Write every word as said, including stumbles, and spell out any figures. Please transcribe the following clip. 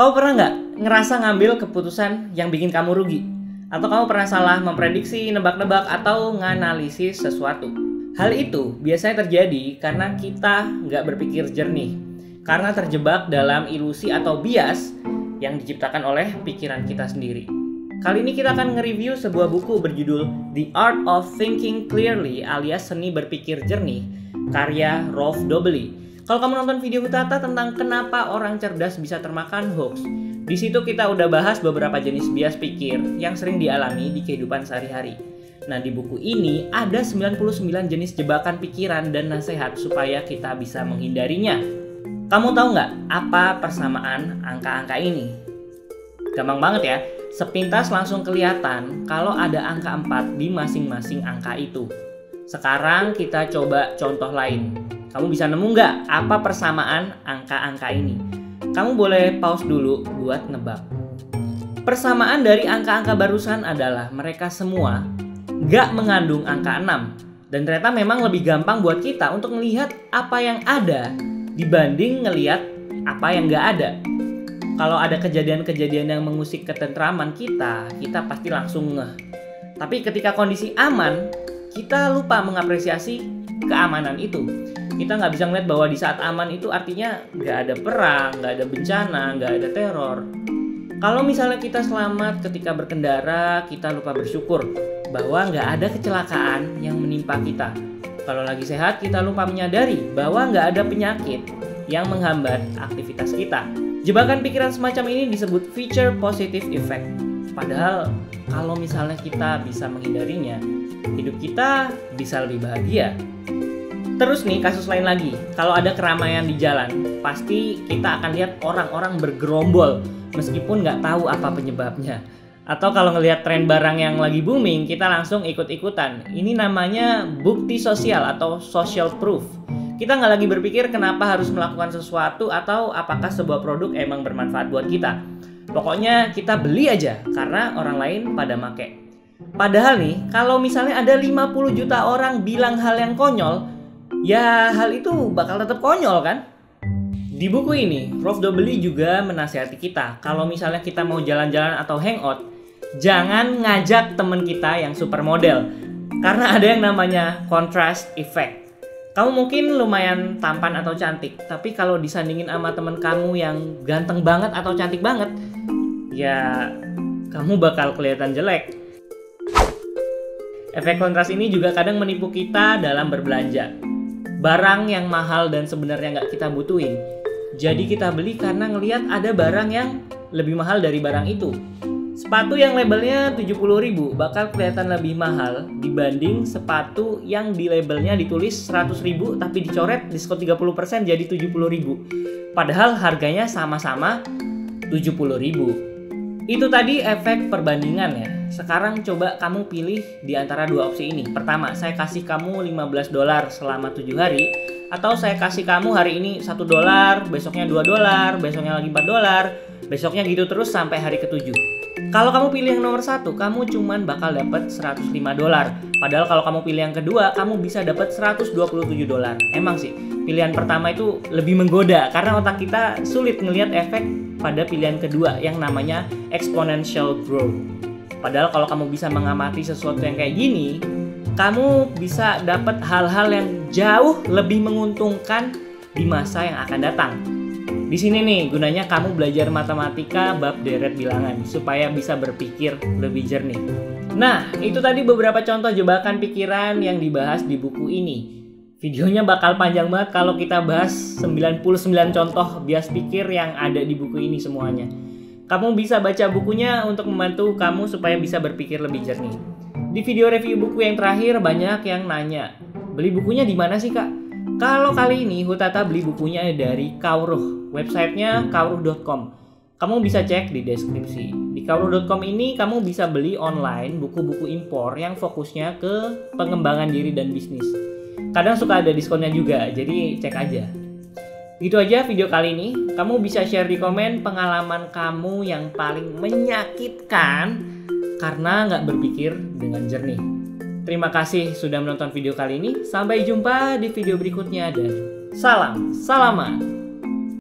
Kau pernah nggak ngerasa ngambil keputusan yang bikin kamu rugi? Atau kamu pernah salah memprediksi, nebak-nebak, atau nganalisis sesuatu? Hal itu biasanya terjadi karena kita nggak berpikir jernih, karena terjebak dalam ilusi atau bias yang diciptakan oleh pikiran kita sendiri. Kali ini kita akan nge-review sebuah buku berjudul The Art of Thinking Clearly alias Seni Berpikir Jernih, karya Rolf Dobelli. Kalau kamu nonton video Hutata tentang kenapa orang cerdas bisa termakan hoax, di situ kita udah bahas beberapa jenis bias pikir yang sering dialami di kehidupan sehari-hari. Nah, di buku ini ada sembilan puluh sembilan jenis jebakan pikiran dan nasihat supaya kita bisa menghindarinya. Kamu tahu nggak apa persamaan angka-angka ini? Gampang banget ya, sepintas langsung kelihatan kalau ada angka empat di masing-masing angka itu. Sekarang kita coba contoh lain. Kamu bisa nemu nggak apa persamaan angka-angka ini? Kamu boleh pause dulu buat nebak. Persamaan dari angka-angka barusan adalah mereka semua nggak mengandung angka enam. Dan ternyata memang lebih gampang buat kita untuk melihat apa yang ada dibanding ngelihat apa yang nggak ada. Kalau ada kejadian-kejadian yang mengusik ketentraman kita, kita pasti langsung ngeh. Tapi ketika kondisi aman, kita lupa mengapresiasi keamanan itu. Kita nggak bisa ngeliat bahwa di saat aman itu artinya nggak ada perang, nggak ada bencana, nggak ada teror. Kalau misalnya kita selamat ketika berkendara, kita lupa bersyukur bahwa nggak ada kecelakaan yang menimpa kita. Kalau lagi sehat, kita lupa menyadari bahwa nggak ada penyakit yang menghambat aktivitas kita. Jebakan pikiran semacam ini disebut feature positive effect. Padahal kalau misalnya kita bisa menghindarinya, hidup kita bisa lebih bahagia. Terus nih, kasus lain lagi. Kalau ada keramaian di jalan, pasti kita akan lihat orang-orang bergerombol meskipun nggak tahu apa penyebabnya. Atau kalau ngelihat tren barang yang lagi booming, kita langsung ikut-ikutan. Ini namanya bukti sosial atau social proof. Kita nggak lagi berpikir kenapa harus melakukan sesuatu atau apakah sebuah produk emang bermanfaat buat kita. Pokoknya kita beli aja karena orang lain pada make. Padahal nih, kalau misalnya ada lima puluh juta orang bilang hal yang konyol, ya hal itu bakal tetap konyol kan? Di buku ini, Rolf Dobelli juga menasihati kita kalau misalnya kita mau jalan-jalan atau hangout, jangan ngajak temen kita yang supermodel, karena ada yang namanya contrast effect. Kamu mungkin lumayan tampan atau cantik, tapi kalau disandingin sama temen kamu yang ganteng banget atau cantik banget, ya kamu bakal kelihatan jelek. Efek kontras ini juga kadang menipu kita dalam berbelanja. Barang yang mahal dan sebenarnya nggak kita butuhin, jadi kita beli karena ngelihat ada barang yang lebih mahal dari barang itu. Sepatu yang labelnya tujuh puluh ribu bakal kelihatan lebih mahal dibanding sepatu yang di labelnya ditulis seratus ribu tapi dicoret diskon tiga puluh persen jadi tujuh puluh ribu. Padahal harganya sama-sama tujuh puluh ribu. Itu tadi efek perbandingan ya. Sekarang coba kamu pilih di antara dua opsi ini. Pertama, saya kasih kamu lima belas dolar selama tujuh hari. Atau saya kasih kamu hari ini satu dolar, besoknya dua dolar, besoknya lagi empat dolar, besoknya gitu terus sampai hari ketujuh. Kalau kamu pilih yang nomor satu, kamu cuman bakal dapat seratus lima dolar. Padahal kalau kamu pilih yang kedua, kamu bisa dapat seratus dua puluh tujuh dolar. Emang sih, pilihan pertama itu lebih menggoda karena otak kita sulit ngelihat efek pada pilihan kedua yang namanya exponential growth. Padahal kalau kamu bisa mengamati sesuatu yang kayak gini, kamu bisa dapat hal-hal yang jauh lebih menguntungkan di masa yang akan datang. Di sini nih gunanya kamu belajar matematika bab deret bilangan supaya bisa berpikir lebih jernih. Nah, itu tadi beberapa contoh jebakan pikiran yang dibahas di buku ini. Videonya bakal panjang banget kalau kita bahas sembilan puluh sembilan contoh bias pikir yang ada di buku ini semuanya. Kamu bisa baca bukunya untuk membantu kamu supaya bisa berpikir lebih jernih. Di video review buku yang terakhir banyak yang nanya, beli bukunya di mana sih kak? Kalau kali ini Hutata beli bukunya dari Kauruh, websitenya kauruh dot com. Kamu bisa cek di deskripsi. Di kauruh dot com ini kamu bisa beli online buku-buku impor yang fokusnya ke pengembangan diri dan bisnis. Kadang suka ada diskonnya juga, jadi cek aja. Itu aja video kali ini. Kamu bisa share di komen pengalaman kamu yang paling menyakitkan karena nggak berpikir dengan jernih. Terima kasih sudah menonton video kali ini. Sampai jumpa di video berikutnya dan salam salaman.